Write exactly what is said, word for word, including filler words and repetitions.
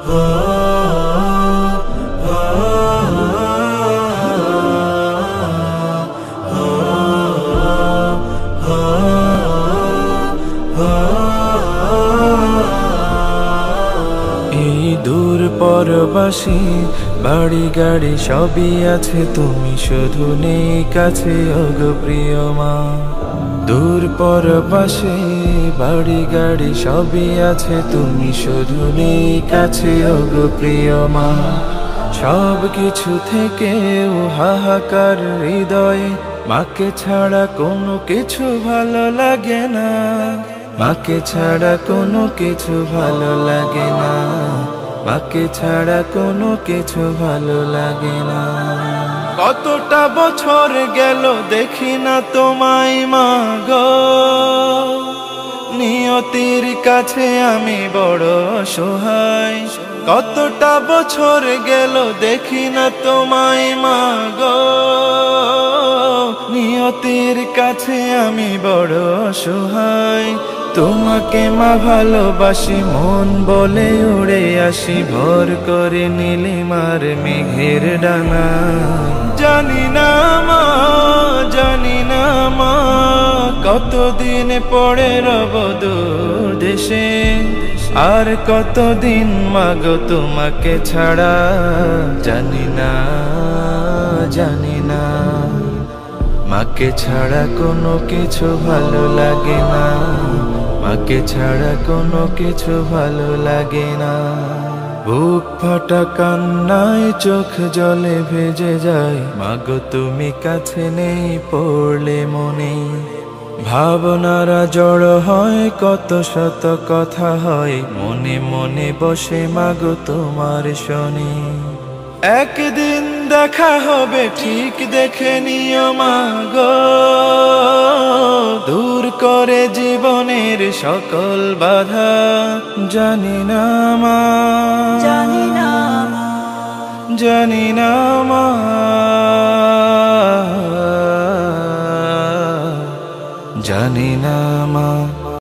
দূর পরবাসী বাড়ি গাড়ি সবই আছে, তুমি শুধু নেই কাছে ওগো প্রিয় মা। দূর পরবাসী বাড়ি গাড়ি সবই আছে, তুমি শুধু নেই কাছে ওগো প্রিয় মা। সব কিছু থেকেও হাহাকার হৃদয়ে, মাকে ছাড়া কোনো কিছু ভালো লাগে না, মাকে ছাড়া কোনো কিছু ভালো লাগে না, মাকে ছাড়া কোনো কিছু ভালো লাগে না। কতটা বছর গেল দেখি না তোমায় মা গো, নিয়তির কাছে আমি বড় অসহায়। কতটা বছর গেল দেখি না তোমায় মা গো, নিয়তির কাছে আমি বড় অসহায়। তোমাকে মা ভালোবাসি, মন বলে উড়ে আসি, ভর করে নীলিমার মেঘের ডানা। জানি না মা, জানি না মা, কতদিন পড়ে রব দূর দেশে, আর কতদিন মাগো তোমাকে ছাড়া। জানি না, জানি না, মাকে ছাড়া কোনো কিছু ভালো লাগে না, মাকে ছাড়া কোনো কিছু ভালো লাগে না। বুক ফাটা কান্নায় চোখ জলে ভেজে যায়, মাগো তুমি কাছে নেই পড়লে মনে। ভাবনারা জড় হয়, কত শত কথা হয়, মনে মনে বসে মাগো তোমার শোনে। একদিন দেখা হবে ঠিক দেখে নিও মাগো, দূর করে জীবনের সকল বাধা। জানি না মা, জানি না মা, জানি না মা, জানি না।